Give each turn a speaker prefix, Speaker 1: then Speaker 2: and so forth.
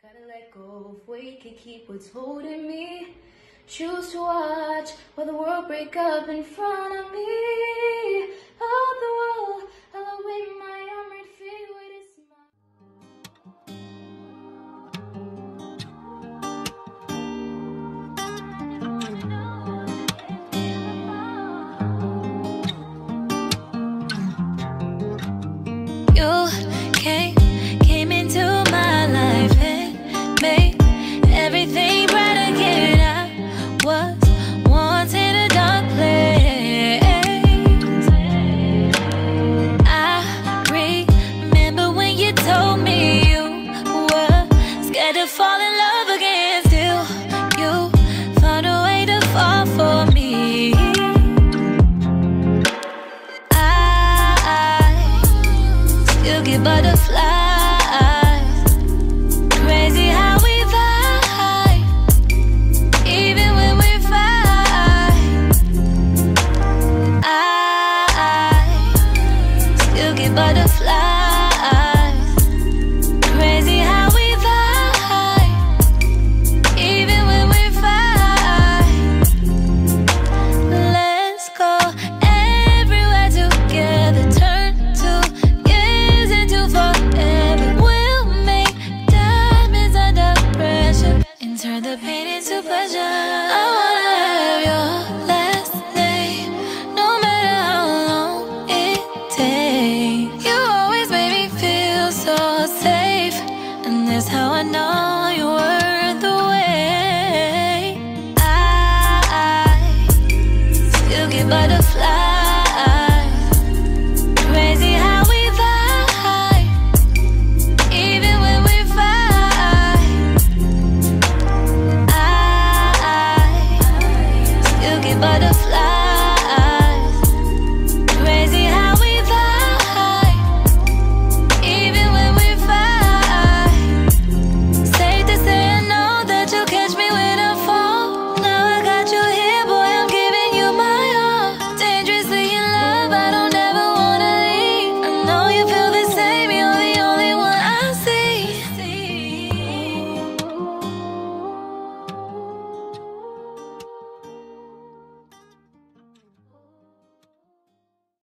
Speaker 1: Gotta let go of weight, can keep what's holding me. Choose to watch while the world break up in front of me. Of the world, I'll wait my armored feet with a
Speaker 2: smile. You came into my life and made everything bright again. I was once in a dark place. I remember when you told me you were scared to fall in love again. Still, you found a way to fall for me. I still get butterflies. Crazy how we vibe, even when we fight. I still get butterflies. Crazy how we vibe, even when we fight. Let's go everywhere together. Turn 2 years into forever. We'll make diamonds under pressure and turn the pain into pleasure. I wanna have your last name, no matter how long it takes. You always make me feel so safe, and that's how I know